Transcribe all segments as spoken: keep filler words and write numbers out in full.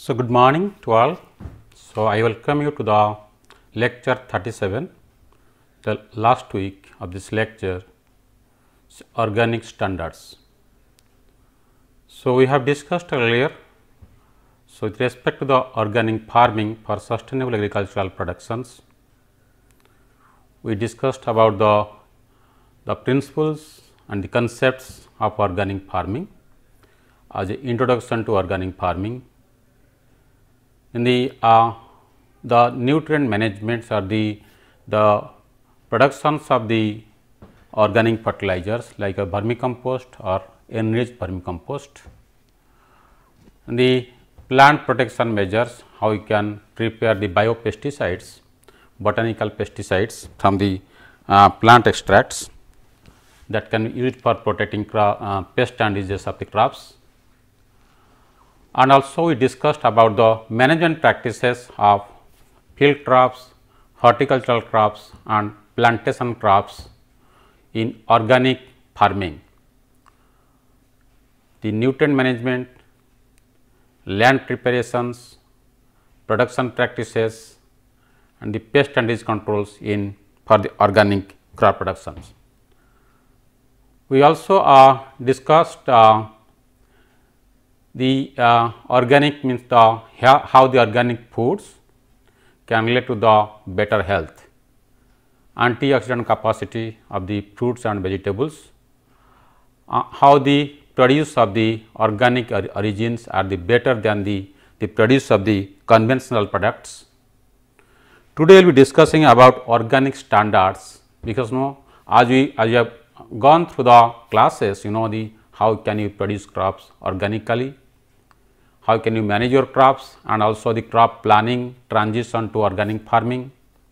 So, good morning to all. So, I welcome you to the lecture thirty-seven, the last week of this lecture, organic standards. So, we have discussed earlier. So, with respect to the organic farming for sustainable agricultural productions, we discussed about the, the principles and the concepts of organic farming as an introduction to organic farming. In the uh, the nutrient managements or the the productions of the organic fertilizers like a vermicompost or enriched vermicompost, and the plant protection measures, how you can prepare the biopesticides, botanical pesticides from the uh, plant extracts that can be used for protecting crop, uh, pest and diseases of the crops. And also we discussed about the management practices of field crops, horticultural crops and plantation crops in organic farming. The nutrient management, land preparations, production practices and the pest and disease controls in for the organic crop productions. We also uh, discussed uh, the uh, organic means the how the organic foods can relate to the better health, antioxidant capacity of the fruits and vegetables, uh, how the produce of the organic or origins are the better than the, the produce of the conventional products. Today we will be discussing about organic standards, because you know as we as we have gone through the classes, you know the how can you produce crops organically, how can you manage your crops, and also the crop planning transition to organic farming.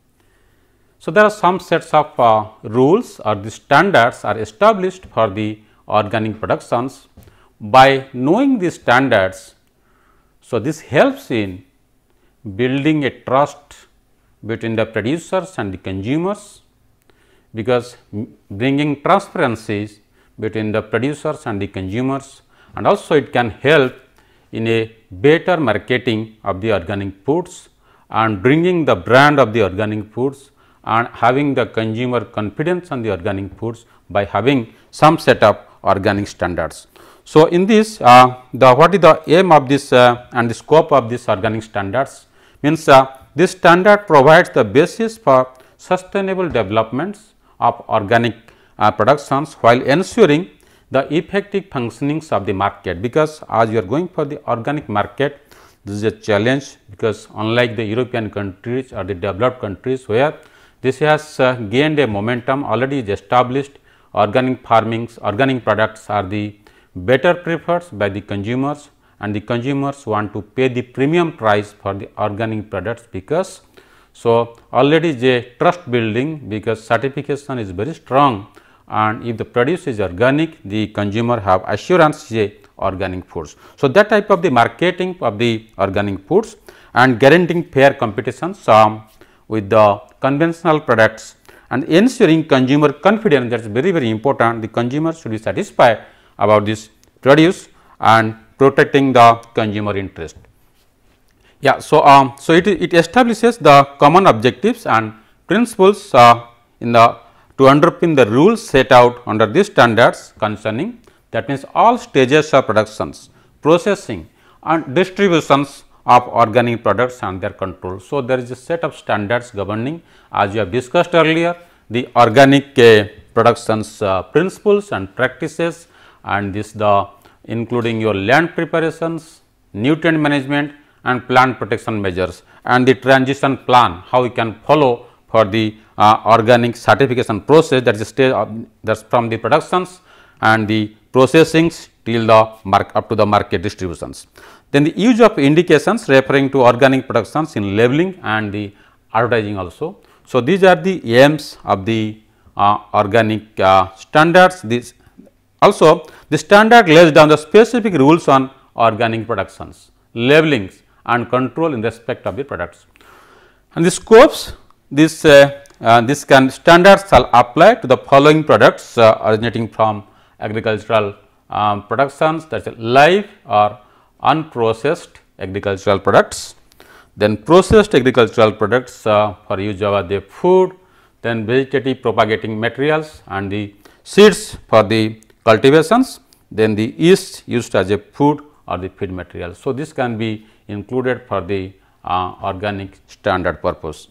So, there are some sets of uh, rules or the standards are established for the organic productions. By knowing these standards, so this helps in building a trust between the producers and the consumers, because bringing transparencies between the producers and the consumers, and also it can help in a better marketing of the organic foods and bringing the brand of the organic foods and having the consumer confidence on the organic foods by having some set of organic standards. So, in this uh, the what is the aim of this uh, and the scope of this organic standards means uh, this standard provides the basis for sustainable developments of organic uh, productions while ensuring the effective functionings of the market, because as you are going for the organic market, this is a challenge, because unlike the European countries or the developed countries where this has uh, gained a momentum, already is established, organic farmings, organic products are the better preferred by the consumers, and the consumers want to pay the premium price for the organic products, because so already is a trust building, because certification is very strong, and if the produce is organic, the consumer have assurance is a organic foods. So, that type of the marketing of the organic foods and guaranteeing fair competitions um, with the conventional products and ensuring consumer confidence, that is very very important. The consumer should be satisfied about this produce and protecting the consumer interest. Yeah, so um, so it it establishes the common objectives and principles uh, in the to underpin the rules set out under these standards concerning, that means all stages of productions, processing and distributions of organic products and their control. So, there is a set of standards governing, as you have discussed earlier, the organic uh, productions uh, principles and practices, and this the including your land preparations, nutrient management and plant protection measures, and the transition plan, how we can follow for the uh, organic certification process, that is stage of that is from the productions and the processings till the mark up to the market distributions. Then the use of indications referring to organic productions in labeling and the advertising also. So, these are the aims of the uh, organic uh, standards. This also the standard lays down the specific rules on organic productions, labelings and control in respect of the products. And the scopes, this uh, uh, this can standards shall apply to the following products uh, originating from agricultural um, productions, that is live or unprocessed agricultural products, then processed agricultural products uh, for use of the food, then vegetative propagating materials and the seeds for the cultivations, then the yeast used as a food or the feed material. So, this can be included for the uh, organic standard purpose.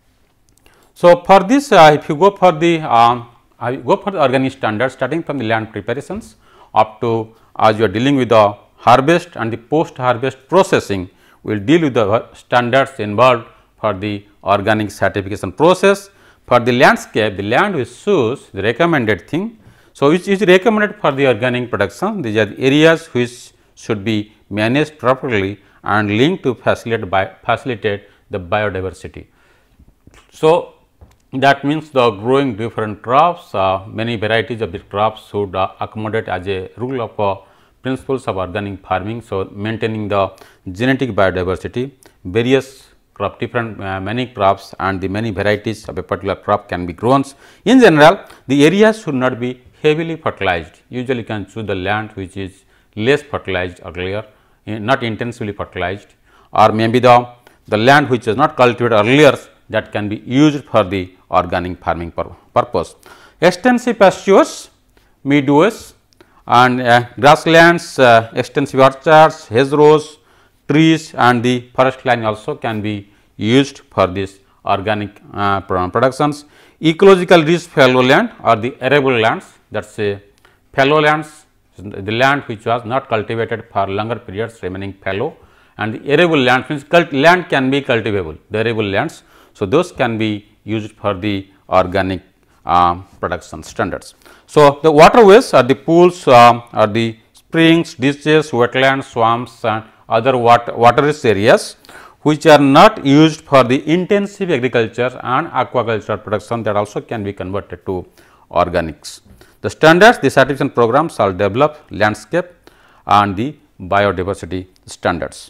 So, for this uh, if you go for the um, I go for the organic standard starting from the land preparations up to as you are dealing with the harvest and the post harvest processing, we will deal with the standards involved for the organic certification process. For the landscape, the land which shows the recommended thing. So, which is recommended for the organic production, these are the areas which should be managed properly and linked to facilitate, by, facilitate the biodiversity. So, that means the growing different crops, uh, many varieties of the crops should uh, accommodate as a rule of uh, principles of organic farming. So, maintaining the genetic biodiversity, various crop different uh, many crops and the many varieties of a particular crop can be grown. In general, the areas should not be heavily fertilized. Usually, you can choose the land which is less fertilized earlier, not intensively fertilized, or maybe the, the land which is not cultivated earlier, that can be used for the organic farming pur purpose. Extensive pastures, meadows and uh, grasslands, uh, extensive orchards, hedgerows, trees and the forest line also can be used for this organic uh, productions. Ecological rich fallow land or the arable lands, that is a fallow lands, the land which was not cultivated for longer periods remaining fallow, and the arable lands means land can be cultivable, the arable lands. So, those can be used for the organic uh, production standards. So, the waterways are the pools uh, or the springs, ditches, wetlands, swamps and other water, water rich areas which are not used for the intensive agriculture and aquaculture production, that also can be converted to organics. The standards, the certification programs are develop landscape and the biodiversity standards.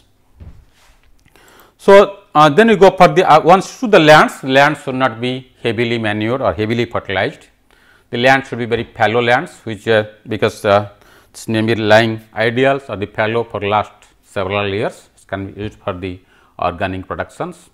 So, uh, then we go for the uh, once to the lands, lands should not be heavily manured or heavily fertilized. The land should be very fallow lands, which uh, because uh, its name is lying ideals or the fallow for last several years, it can be used for the organic productions.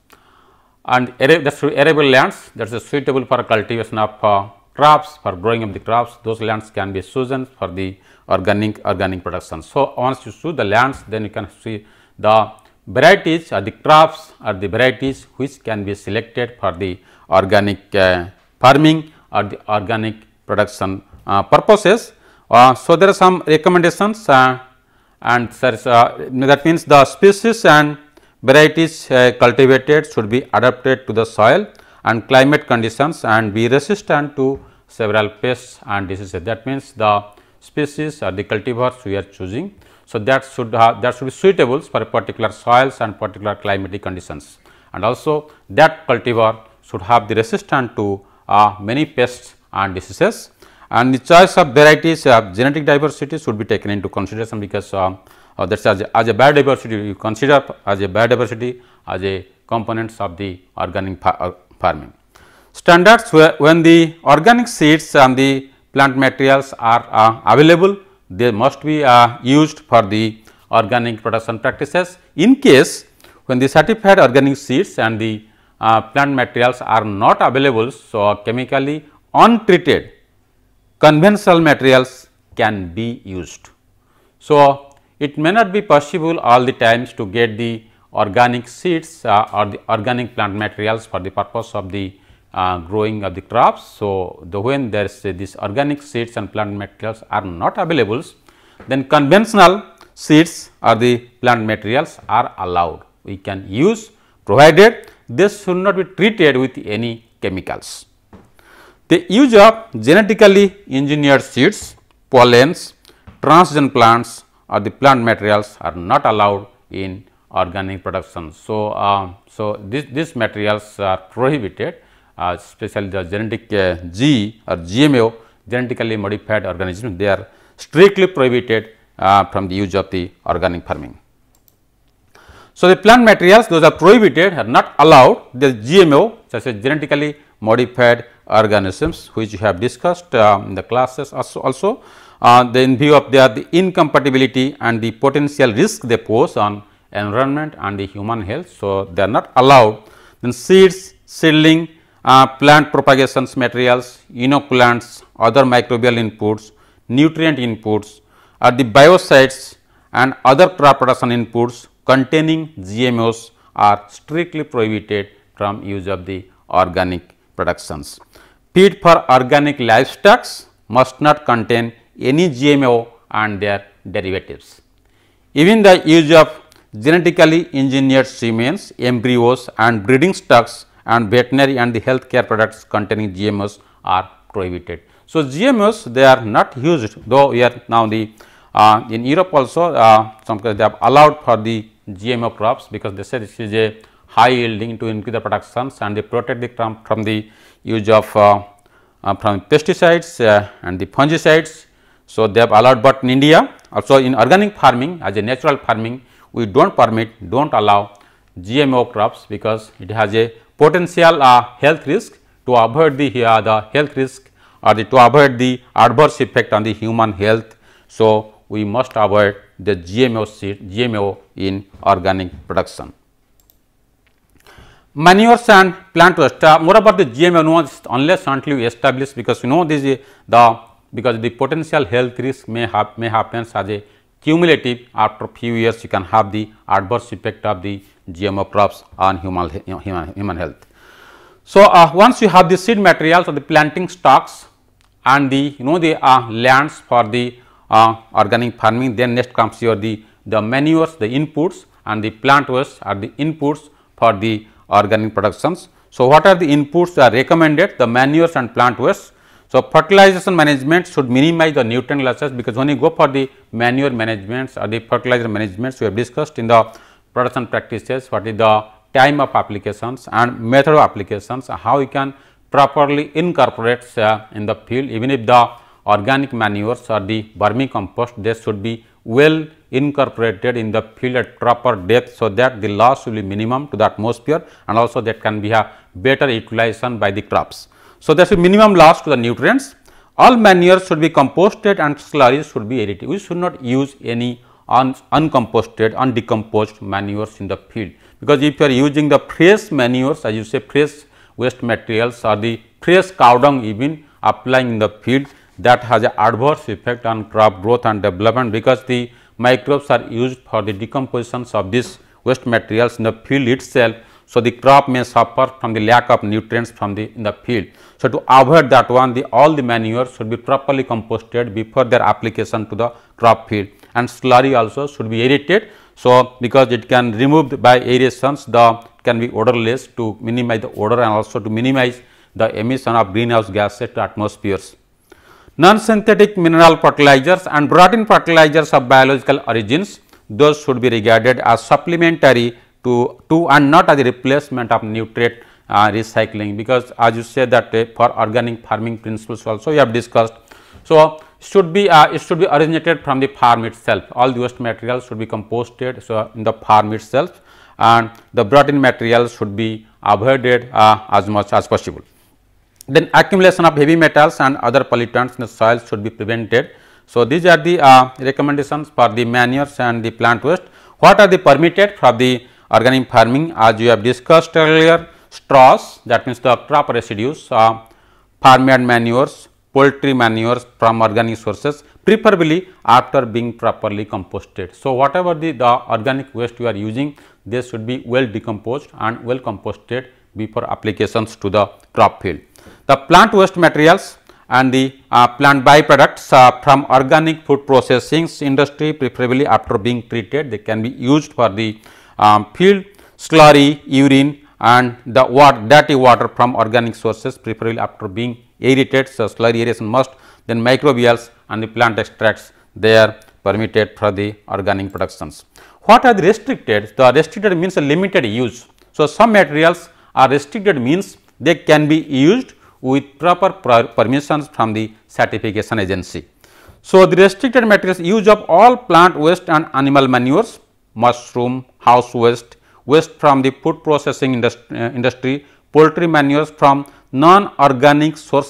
And that's arable lands, that is suitable for cultivation of uh, crops, for growing of the crops, those lands can be chosen for the organic organic production. So, once you choose the lands, then you can see the varieties or the crops or the varieties which can be selected for the organic uh, farming or the organic production uh, purposes. Uh, so, there are some recommendations uh, and uh, that means the species and varieties uh, cultivated should be adapted to the soil and climate conditions and be resistant to several pests and diseases. That means, the species or the cultivars we are choosing. So, that should have that should be suitable for particular soils and particular climatic conditions, and also that cultivar should have the resistance to uh, many pests and diseases, and the choice of varieties of genetic diversity should be taken into consideration, because uh, uh, that is as a, as a biodiversity you consider as a biodiversity as a components of the organic uh, farming. Standards, where when the organic seeds and the plant materials are uh, available, they must be uh, used for the organic production practices. In case when the certified organic seeds and the uh, plant materials are not available, so chemically untreated conventional materials can be used. So, it may not be possible all the times to get the organic seeds uh, or the organic plant materials for the purpose of the uh, growing of the crops. So, the when there is uh, this organic seeds and plant materials are not available, then conventional seeds or the plant materials are allowed. We can use, provided this should not be treated with any chemicals. The use of genetically engineered seeds, pollens, transgenic plants or the plant materials are not allowed in organic production. So, uh, so this, these materials are prohibited, uh, especially the genetic uh, G or G M O, genetically modified organisms, they are strictly prohibited uh, from the use of the organic farming. So, the plant materials, those are prohibited, are not allowed. The G M O, such as genetically modified organisms, which we have discussed uh, in the classes also, also uh, the in view of their the incompatibility and the potential risk they pose on environment and the human health. So, they are not allowed. Then seeds, seedling, uh, plant propagations materials, inoculants, other microbial inputs, nutrient inputs are the biocides and other crop production inputs containing G M Os are strictly prohibited from use of the organic productions. Feed for organic livestock must not contain any G M O and their derivatives. Even the use of genetically engineered semens, embryos and breeding stocks and veterinary and the healthcare products containing G M Os are prohibited. So, G M Os they are not used, though we are now the uh, in Europe also uh, some they have allowed for the G M O crops, because they say this is a high yielding to increase the productions and they protect the crop from the use of uh, uh, from pesticides uh, and the fungicides. So, they have allowed, but in India also in organic farming as a natural farming we do not permit, do not allow G M O crops, because it has a potential uh, health risk. To avoid the uh, the health risk or the to avoid the adverse effect on the human health. So, we must avoid the G M O seed, G M O in organic production. Manures and plant waste, uh, more about the G M O no, unless until you establish, because you know this is the because the potential health risk may have may happen as a cumulative. After few years you can have the adverse effect of the G M O crops on human human, human health. So, uh, once you have the seed materials or the planting stocks and the you know the uh, lands for the uh, organic farming, then next comes your the the manures, the inputs, and the plant waste are the inputs for the organic productions. So, what are the inputs that are recommended? The manures and plant waste. So, fertilization management should minimize the nutrient losses, because when you go for the manure management or the fertilizer management, we have discussed in the production practices what is the time of applications and method of applications, how you can properly incorporate uh, in the field. Even if the organic manures or the vermicompost, they should be well incorporated in the field at proper depth, so that the loss will be minimum to the atmosphere and also that can be a better utilization by the crops. So, there should be minimum loss to the nutrients. All manures should be composted and slurries should be aerated. We should not use any un uncomposted, undecomposed manures in the field, because if you are using the fresh manures, as you say fresh waste materials or the fresh cow dung even applying in the field, that has an adverse effect on crop growth and development, because the microbes are used for the decompositions of these waste materials in the field itself. So, the crop may suffer from the lack of nutrients from the in the field. So, to avoid that one, the all the manures should be properly composted before their application to the crop field, and slurry also should be aerated. So, because it can remove by aerations, the can be odorless to minimize the odor and also to minimize the emission of greenhouse gases to atmospheres. Non-synthetic mineral fertilizers and brought-in fertilizers of biological origins, those should be regarded as supplementary to, to and not as a replacement of nutrient uh, recycling, because as you say that uh, for organic farming principles also we have discussed. So, should be uh, it should be originated from the farm itself, all the waste materials should be composted so in the farm itself, and the brought-in materials should be avoided uh, as much as possible. Then accumulation of heavy metals and other pollutants in the soil should be prevented. So, these are the uh, recommendations for the manures and the plant waste. What are the permitted for the organic farming? As you have discussed earlier, straws, that means the crop residues, uh, farmyard manures, poultry manures from organic sources, preferably after being properly composted. So, whatever the, the organic waste you are using, they should be well decomposed and well composted before applications to the crop field. The plant waste materials and the uh, plant byproducts uh, from organic food processing industry, preferably after being treated, they can be used for the um, field. Slurry, urine and the water, dirty water from organic sources, preferably after being aerated. So, slurry aeration must. Then microbials and the plant extracts, they are permitted for the organic productions. What are the restricted? The restricted means a limited use. So, some materials are restricted, means they can be used with proper permissions from the certification agency. So, the restricted materials, use of all plant waste and animal manures, mushroom, house waste, waste from the food processing industry, uh, industry poultry manures from non-organic sources,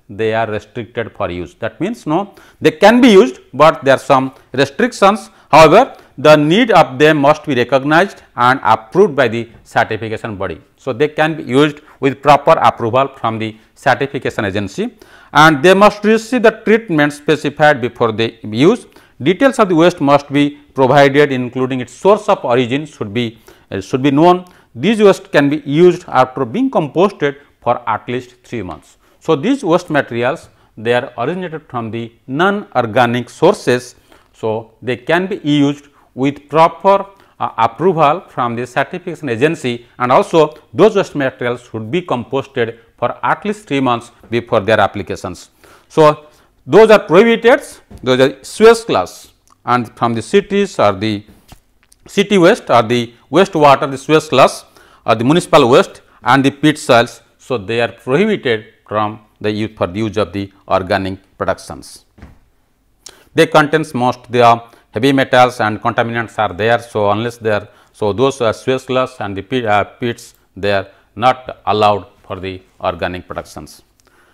they are restricted for use. That means, no, they can be used, but there are some restrictions. However, the need of them must be recognized and approved by the certification body. So, they can be used with proper approval from the certification agency, and they must receive the treatment specified before they use. Details of the waste must be provided, including its source of origin should be uh, should be known. These waste can be used after being composted for at least three months. So, these waste materials, they are originated from the non-organic sources. So, they can be used with proper uh, approval from the certification agency, and also those waste materials should be composted for at least three months before their applications. So, those are prohibited, those are sewage class, and from the cities or the city waste or the waste water, the sewage class or the municipal waste and the pit soils. So, they are prohibited from the use for the use of the organic productions. They contains most the heavy metals and contaminants are there. So, unless they are, so those uh, sewage class and the pit, uh, pits, they are not allowed for the organic productions.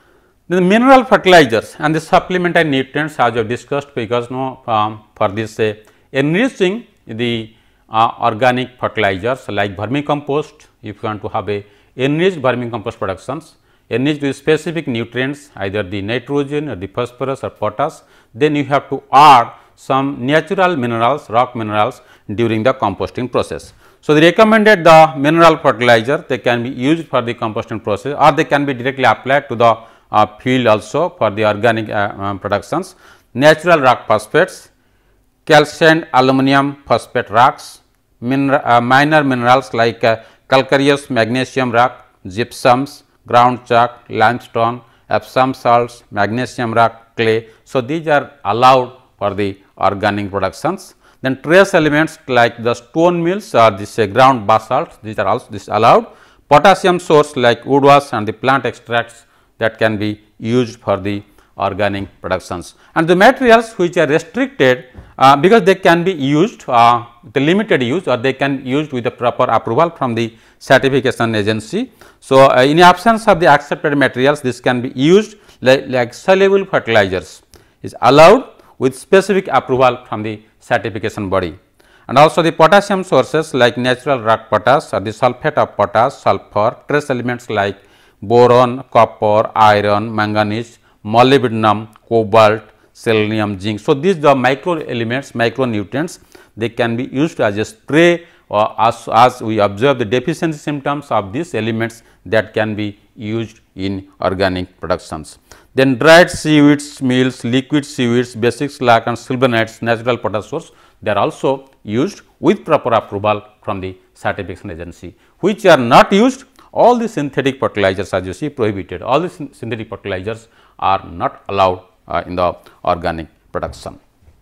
The mineral fertilizers and the supplementary nutrients, as we have discussed, because no um, for this uh, enriching the uh, organic fertilizers like vermicompost, if you want to have a enriched vermicompost productions, enriched with specific nutrients, either the nitrogen or the phosphorus or potash, then you have to add some natural minerals, rock minerals during the composting process. So, the recommended the mineral fertilizer, they can be used for the composting process, or they can be directly applied to the uh, field also for the organic uh, um, productions. Natural rock phosphates, calcium aluminum phosphate rocks, mineral, uh, minor minerals like uh, calcareous magnesium rock, gypsums, ground chalk, limestone, Epsom salts, magnesium rock, clay. So, these are allowed for the organic productions. Then trace elements like the stone mills or this uh, ground basalt, these are also this allowed. Potassium source like wood wash and the plant extracts, that can be used for the organic productions. And the materials which are restricted uh, because they can be used uh, the limited use, or they can be used with the proper approval from the certification agency. So, uh, in absence of the accepted materials, this can be used like, like soluble fertilizers is allowed with specific approval from the certification body. And also the potassium sources like natural rock potash or the sulphate of potash, sulphur, trace elements like boron, copper, iron, manganese, molybdenum, cobalt, selenium, zinc. So, these the micro elements, micronutrients, they can be used as a spray, or as, as we observe the deficiency symptoms of these elements, that can be used in organic productions. Then dried seaweeds, meals, liquid seaweeds, basic slag and silvernites, natural potash source, they are also used with proper approval from the certification agency. Which are not used, all the synthetic fertilizers, as you see, prohibited. All the synthetic fertilizers are not allowed uh, in the organic production.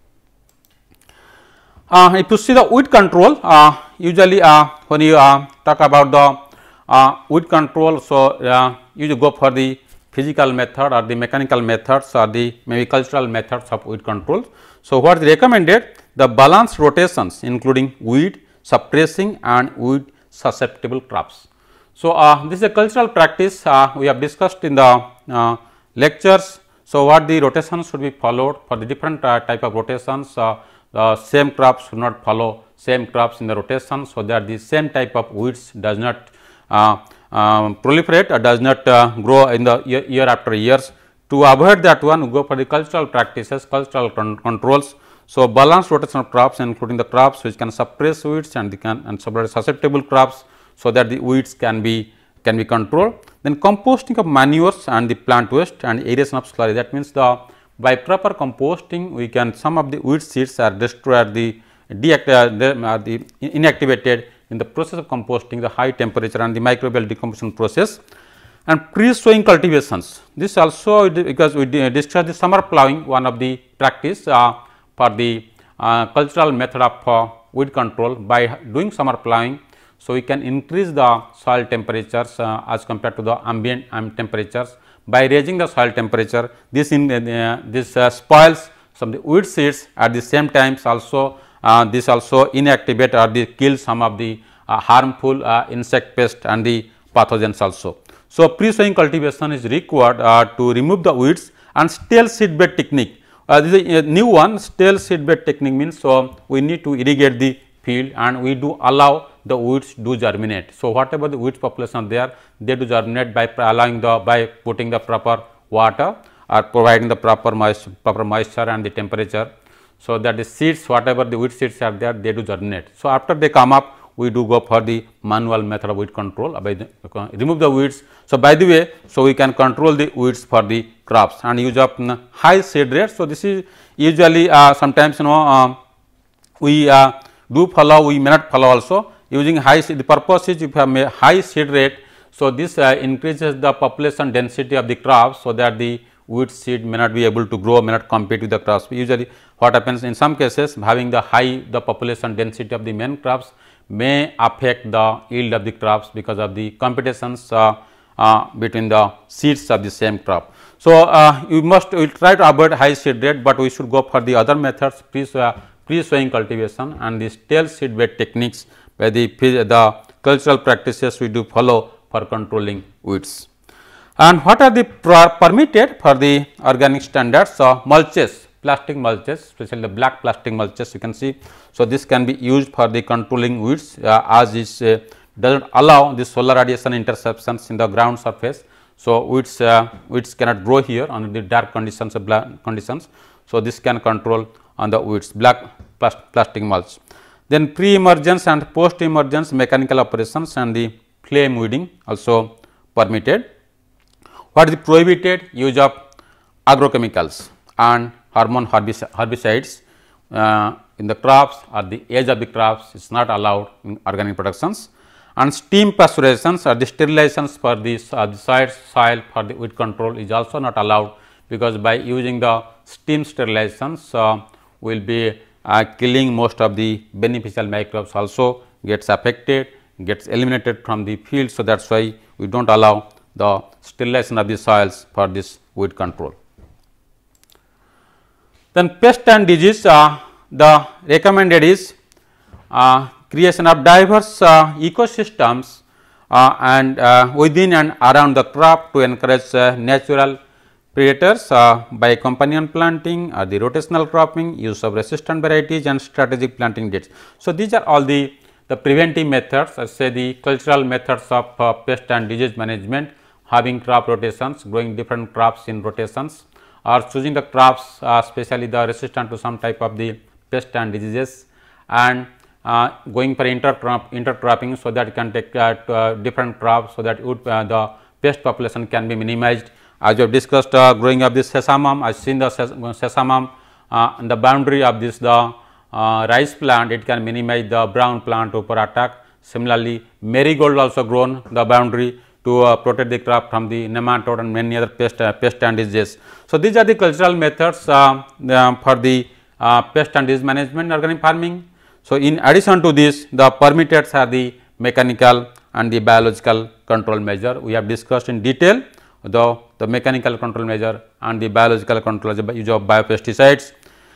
Uh, if you see the weed control, uh, usually uh, when you uh, talk about the uh, weed control, so uh, you go for the physical method or the mechanical methods or the maybe cultural methods of weed control. So, what is recommended? The balanced rotations, including weed suppressing and weed susceptible crops. So, uh, this is a cultural practice uh, we have discussed in the uh, lectures. So, what the rotations should be followed for the different uh, type of rotations, uh, the same crops should not follow same crops in the rotation. So, that the same type of weeds does not uh, um, proliferate or does not uh, grow in the year, year after years. To avoid that one, we go for the cultural practices, cultural con controls. So, balanced rotation of crops, including the crops which can suppress weeds and the can and suppress susceptible crops, so that the weeds can be can be controlled. Then composting of manures and the plant waste and aeration of slurry. That means, the by proper composting, we can some of the weed seeds are destroyed, the deactivated, the, uh, the inactivated in the process of composting, the high temperature and the microbial decomposition process. And pre-sowing cultivations, this also because we discussed the summer plowing, one of the practice uh, for the uh, cultural method of uh, weed control. By doing summer plowing, so we can increase the soil temperatures uh, as compared to the ambient um, temperatures. By raising the soil temperature, this in uh, this uh, spoils some of the weed seeds. At the same times, also uh, this also inactivate or the kill some of the uh, harmful uh, insect pest and the pathogens also. So, pre-sowing cultivation is required uh, to remove the weeds, and stale seed bed technique. Uh, this is a new one. Stale seed bed technique means, so we need to irrigate the field and we do allow the weeds do germinate. So, whatever the weeds population are there, they do germinate by allowing the by putting the proper water or providing the proper moisture, proper moisture and the temperature. So, that the seeds, whatever the weed seeds are there, they do germinate. So, after they come up, we do go for the manual method of weed control, by the, uh, remove the weeds. So, by the way, so we can control the weeds for the crops and use up um, high seed rate. So, this is usually uh, sometimes you know uh, we uh, do follow, we may not follow also using high seed. The purpose is if you have a high seed rate. So, this uh, increases the population density of the crops, so that the weed seed may not be able to grow, may not compete with the crops. Usually what happens in some cases, having the high the population density of the main crops may affect the yield of the crops because of the competitions uh, uh, between the seeds of the same crop. So, uh, you must we will try to avoid high seed rate, but we should go for the other methods, pre-sowing cultivation and the stale seed bed techniques by the, the cultural practices we do follow for controlling weeds. And what are the permitted for the organic standards? Uh, mulches, plastic mulches, especially the black plastic mulches you can see. So, this can be used for the controlling weeds uh, as it uh, does not allow the solar radiation interceptions in the ground surface. So, weeds, uh, weeds cannot grow here under the dark conditions of black conditions. So, this can control on the weeds, black plas plastic mulch. Then pre-emergence and post-emergence mechanical operations and the flame weeding also permitted. What is the prohibited? Use of agrochemicals and hormone herbicides uh, in the crops or the age of the crops is not allowed in organic productions, and steam pasteurizations or the sterilizations for the, uh, the soil, soil for the weed control is also not allowed, because by using the steam sterilizations uh, we will be uh, killing most of the beneficial microbes also gets affected, gets eliminated from the field. So, that is why we do not allow the sterilization of the soils for this weed control. Then pest and disease, uh, the recommended is uh, creation of diverse uh, ecosystems uh, and uh, within and around the crop to encourage uh, natural predators uh, by companion planting or the rotational cropping, use of resistant varieties and strategic planting dates. So, these are all the, the preventive methods, or say the cultural methods of uh, pest and disease management, having crop rotations, growing different crops in rotations, or choosing the crops uh, especially the resistant to some type of the pest and diseases, and uh, going for intercrop intercropping, so that you can take uh, to, uh, different crops, so that would, uh, the pest population can be minimized. As we have discussed, uh, growing of this sesamum, I have seen the ses sesamum uh, in the boundary of this the uh, rice plant, it can minimize the brown plant over attack. Similarly, marigold also grown the boundary to uh, protect the crop from the nematode and many other pest, uh, pest and diseases. So, these are the cultural methods uh, uh, for the uh, pest and disease management in organic farming. So, in addition to this, the permitted are the mechanical and the biological control measure. We have discussed in detail the, the mechanical control measure and the biological control use of biopesticides.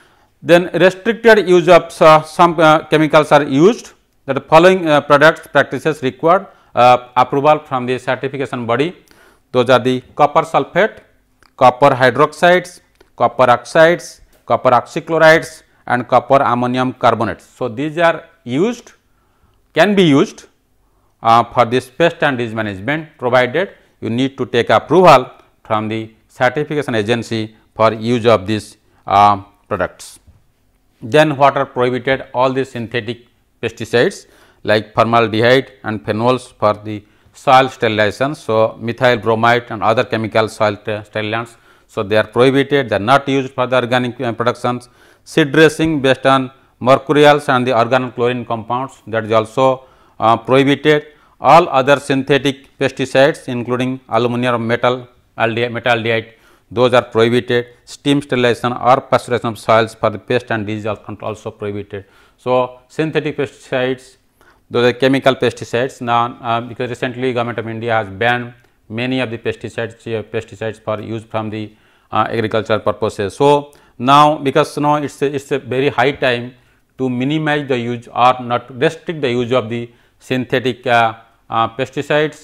Then restricted use of uh, some uh, chemicals are used, that the following uh, products practices required uh, approval from the certification body. Those are the copper sulphate, copper hydroxides, copper oxides, copper oxychlorides and copper ammonium carbonates. So, these are used, can be used uh, for this pest and disease management, provided you need to take approval from the certification agency for use of these uh, products. Then what are prohibited? All these synthetic pesticides like formaldehyde and phenols for the soil sterilization. So, methyl bromide and other chemical soil sterilants. So, they are prohibited, they are not used for the organic uh, productions. Seed dressing based on mercurials and the organochlorine compounds, that is also uh, prohibited. All other synthetic pesticides including aluminum metal metaldehyde, those are prohibited. Steam sterilization or pasteurization of soils for the pest and disease are also prohibited. So, synthetic pesticides, those are chemical pesticides. Now, uh, because recently Government of India has banned many of the pesticides uh, pesticides for use from the uh, agricultural purposes. So, now because you know it is a, it's a very high time to minimize the use or not restrict the use of the synthetic uh, uh, pesticides,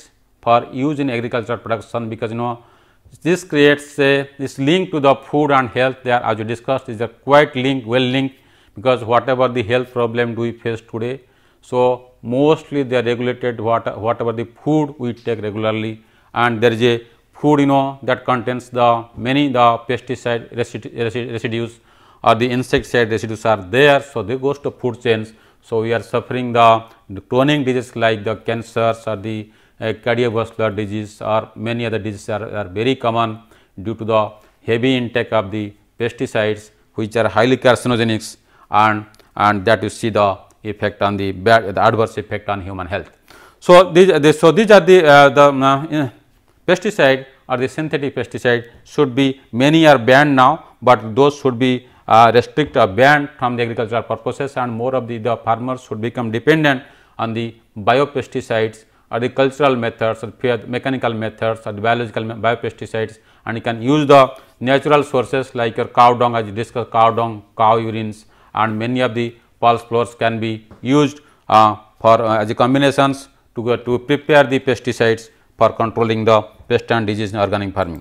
for use in agricultural production, because you know this creates a this link to the food and health. There, as we discussed, is a quite linked, well linked, because whatever the health problem do we face today, so mostly they are regulated what whatever the food we take regularly, and there is a food you know that contains the many the pesticide residu residues or the insecticide residues are there. So, they goes to food chains. So, we are suffering the, the chronic diseases like the cancers or the uh, cardiovascular disease or many other diseases are, are very common due to the heavy intake of the pesticides, which are highly carcinogenic, and and that you see the effect on the bad the adverse effect on human health. So, these, these so these are the uh, the uh, pesticide or the synthetic pesticide should be, many are banned now, but those should be uh, restrict or banned from the agricultural purposes, and more of the, the farmers should become dependent on the biopesticides or the cultural methods or mechanical methods or the biological biopesticides, and you can use the natural sources like your cow dung, as you discussed, cow dung, cow urines, and many of the pulse floors can be used uh, for uh, as a combinations to, uh, to prepare the pesticides for controlling the pest and disease in organic farming.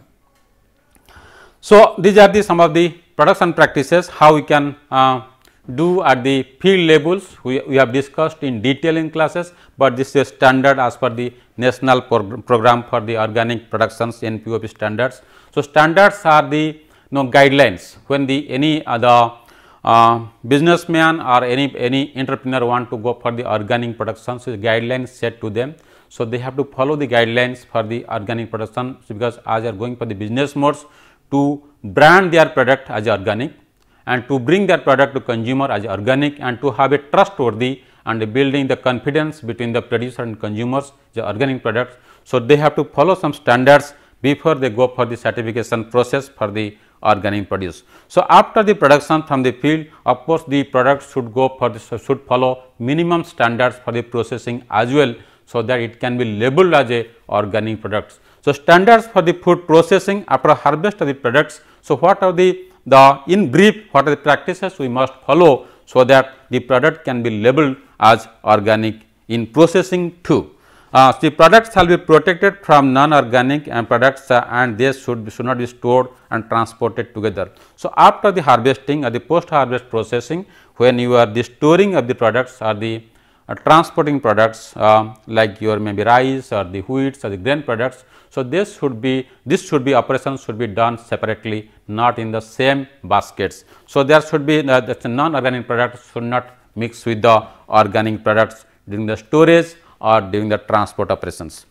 So, these are the some of the production practices how we can uh, do at the field levels. We, we have discussed in detail in classes, but this is a standard as per the national prog program for the organic productions N P O P standards. So, standards are the you know guidelines when the any other uh, businessman or any any entrepreneur want to go for the organic production, so guidelines set to them. So, they have to follow the guidelines for the organic production, because as they are going for the business modes to brand their product as organic and to bring their product to consumer as organic, and to have a trustworthy and building the confidence between the producer and consumers the organic products. So, they have to follow some standards before they go for the certification process for the organic produce. So, after the production from the field, of course, the product should go for the should follow minimum standards for the processing as well, so that it can be labeled as a organic products. So, standards for the food processing after harvest of the products. So, what are the the in brief what are the practices we must follow, so that the product can be labeled as organic in processing too. Uh, the products shall be protected from non-organic and products uh, and they should, should not be stored and transported together. So, after the harvesting or the post harvest processing, when you are the storing of the products or the uh, transporting products uh, like your maybe rice or the wheats or the grain products. So, this should be this should be operations should be done separately, not in the same baskets. So, there should be uh, the non-organic products should not mix with the organic products during the storage or during the transport operations.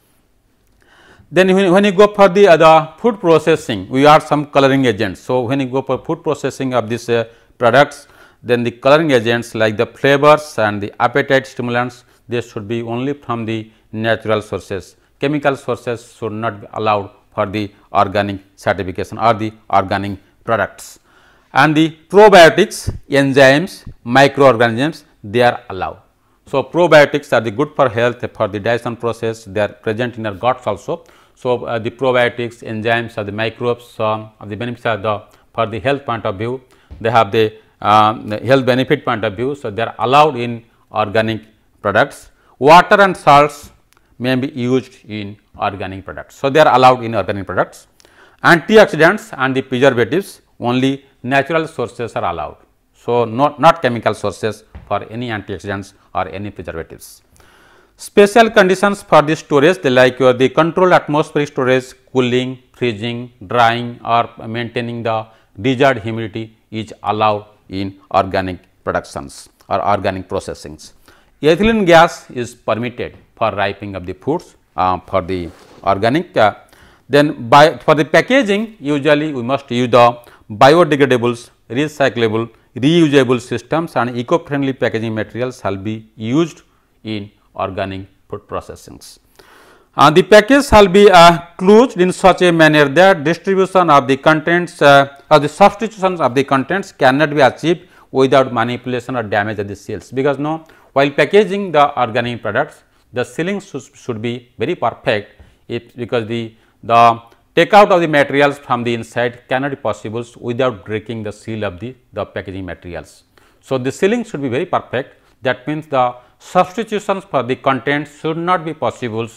Then when, when you go for the other food processing, we add some coloring agents. So, when you go for food processing of these uh, products, then the coloring agents like the flavors and the appetite stimulants, they should be only from the natural sources. Chemical sources should not be allowed for the organic certification or the organic products. And the probiotics, enzymes, microorganisms, they are allowed. So, probiotics are the good for health, for the digestion process, they are present in our guts also. So, uh, the probiotics, enzymes or the microbes um, of the benefits are the for the health point of view, they have the, um, the health benefit point of view. So, they are allowed in organic products. Water and salts may be used in organic products. So, they are allowed in organic products. Antioxidants and the preservatives, only natural sources are allowed. So, not, not chemical sources for any antioxidants or any preservatives. Special conditions for the storage, they like your the controlled atmospheric storage, cooling, freezing, drying or maintaining the desired humidity is allowed in organic productions or organic processings. Ethylene gas is permitted for ripening of the foods uh, for the organic. Uh, then by for the packaging, usually we must use the biodegradables, recyclable, reusable systems and eco-friendly packaging materials shall be used in organic food processings. Uh, the package shall be uh, closed in such a manner that distribution of the contents uh, or the substitutions of the contents cannot be achieved without manipulation or damage of the seals, because no, while packaging the organic products, the sealing should, should be very perfect, if because the the take out of the materials from the inside cannot be possible without breaking the seal of the, the packaging materials. So, the sealing should be very perfect, that means the substitutions for the contents should not be possible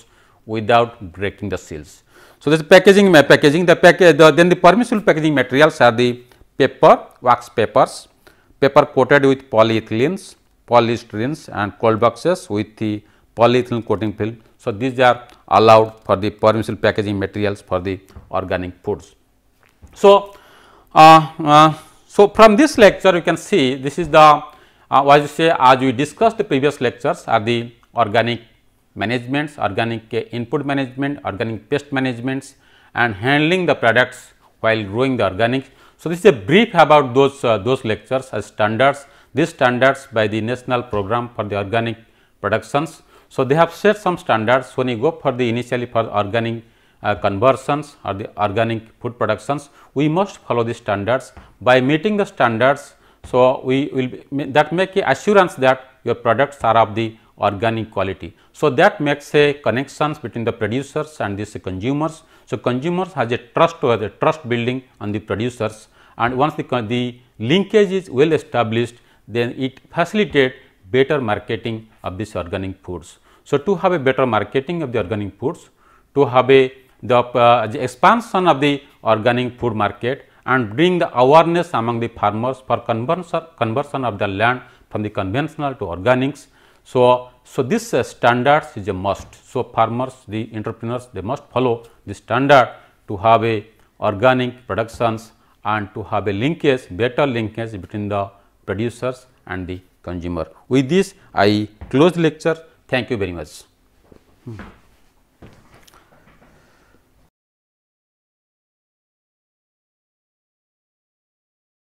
without breaking the seals. So, this packaging packaging the package the, then the permissible packaging materials are the paper, wax papers, paper coated with polyethylenes, polystyrenes and cold boxes with the polyethylene coating film. So, these are allowed for the permissible packaging materials for the organic foods. So, uh, uh, so from this lecture you can see this is the uh, what you say as we discussed the previous lectures are the organic managements, organic uh, input management, organic pest managements and handling the products while growing the organics. So, this is a brief about those uh, those lectures as standards. These standards by the National Program for the Organic Productions. So, they have set some standards when you go for the initially for organic uh, conversions or the organic food productions, we must follow the standards. By meeting the standards, so we will be, that make a assurance that your products are of the organic quality. So, that makes a connections between the producers and these consumers. So, consumers has a trust or a trust building on the producers, and once the, the linkage is well established, then it facilitates better marketing of these organic foods. So, to have a better marketing of the organic foods, to have a the, uh, the expansion of the organic food market and bring the awareness among the farmers for conversion, conversion of the land from the conventional to organics. So, so this uh, standards is a must. So, farmers, the entrepreneurs, they must follow the standard to have a organic productions and to have a linkage, better linkage between the producers and the consumer. With this, I close the lecture. Thank you very much. Hmm.